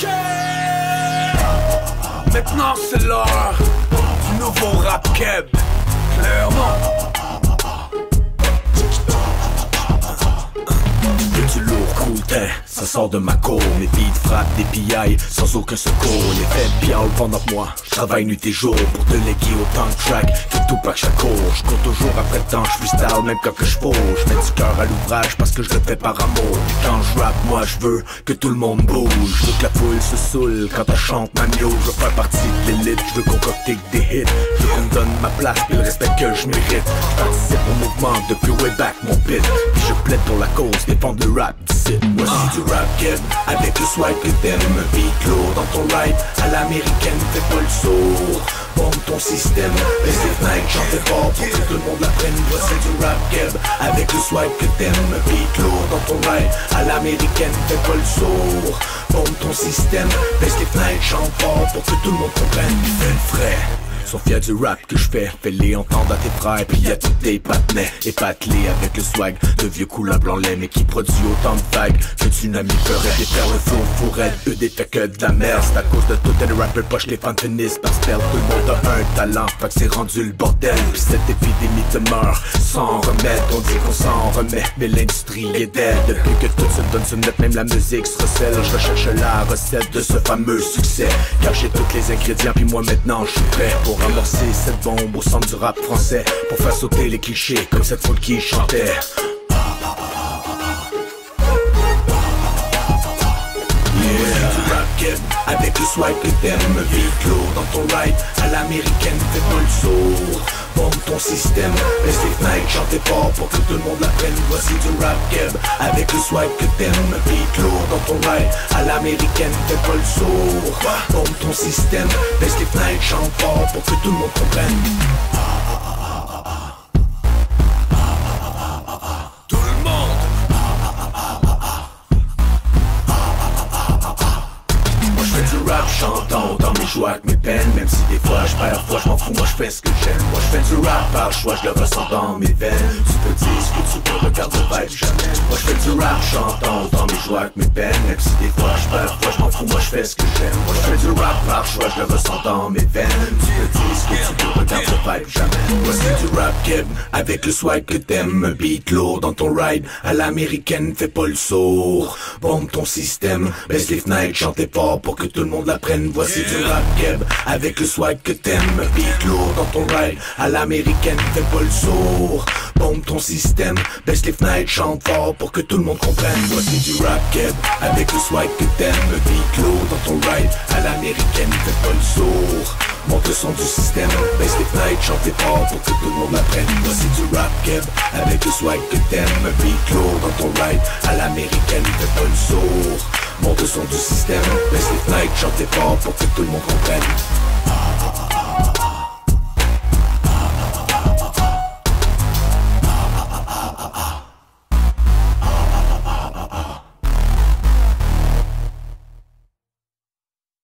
Maintenant c'est l'heure du nouveau rap keb. Clairement. Du lourd coultin, ça sort de ma cour. Mes beats frappent des pillailles sans aucun secours. Les fêtes piaulent pendant que moi je travaille nuit et jour pour te léguer autant de tracks que Tupac Shakur. Je cours toujours après le temps, je freestyle même quand que je faux. Je mets du cœur à l'ouvrage parce que je le fais par amour. Et quand je rappe, moi je veux que tout le monde bouge. Je veux que la foule se saoule quand elle chante ma mio. Je veux faire partie de l'élite, je veux concocter que des hits. Je veux qu'on me donne ma place et le respect que je mérite. Je participe au mouvement depuis way back mon pit. Puis je plaide pour la cause, défendre le rap d'ici. Voici du rap kid, avec le swag que t'aimes. Beat lourd dans ton ride, à l'américaine, fais pas le sourd. Bombe ton système, laisse les fenêtres, chantez fort pour que tout le monde l'apprenne. Voici du rap kid, avec le swag que t'aimes. Beat lourd dans ton ride, à l'américaine, fais pas le sourd. Bombe ton système, laisse les fenêtres, chante fort pour que tout le monde comprenne. Fais le frais. Sont fiers du rap que je fais-les entendre à tes frères. Puis y'a tous tes patinets épatelés avec le swag de vieux couleurs blanc lait, mais qui produit autant de vagues que tsunami ferait défaire le flow fourrette. Eux des fait que de la merde, c'est à cause de tout les rappers poche les fans finissent par se perdre. Tout le monde a un talent, fait que c'est rendu le bordel. Puis cette épidémie te meurt sans remède. On dit qu'on s'en remet, mais l'industrie est dead. Depuis que tout se donne sur net, même la musique se recèle. Je recherche la recette de ce fameux succès, car j'ai tous les ingrédients, puis moi maintenant je suis prêt pour amorcer cette bombe au centre du rap français, pour faire sauter les clichés comme cette foule qui chantait. Yeah, du rap kid, avec le swag que t'aimes. Beat lourd dans ton ride, à l'américaine, fais pas le sourd. Bombe ton système, laisse les fenêtres, chantez fort pour que tout le monde l'apprenne. Voici du rap keb, avec le swag que t'aimes. Beat lourd dans ton ride, à l'américaine, fais pas le sourd. Bombe ton système, laisse les fenêtres, chante fort pour que tout le monde comprenne. Tout le monde. Moi je fais du rap chantant dans mes joies avec mes peines. Même si des fois je perds, fois je m'en fous, moi je fais ce que j'aime. Moi je fais du rap par choix, je le ressens dans mes veines. Tu peux dire ce que tu veux, regarde le vibe jamais. Moi je fais du rap chantant dans mes joies avec mes peines. Même si des fois je perds, fois je m'en fous, moi je fais ce que j'aime. Moi je fais du rap par choix, je le ressens dans mes veines. Tu peux dire ce que tu veux, regarde le vibe jamais. Voici du rap keb, avec le swag que t'aimes. Beat lourd dans ton ride, à l'américaine, fais pas le sourd. Bombe ton système, baisse les fenêtres, chantez fort pour que tout le monde l'apprenne. Voici du rap keb, avec le swag que t'aimes. Beat lourd dans ton ride, à l'américaine, fais pas le sourd. Bombe ton système, baisse les fenêtres, chante fort pour que tout le monde comprenne. Voici du rap keb, avec le swag que t'aimes. Beat lourd dans ton ride, à l'américaine, fais pas le sourd. Monte le son du système, baisse les fenêtres, chantez fort pour que tout le monde l'apprenne. Voici du rap keb, avec le swag que t'aimes. Beat lourd dans ton ride, à l'américaine, fais pas le sourd. Monte le son du système, baisse les fenêtres, chantez fort pour que tout le monde comprenne.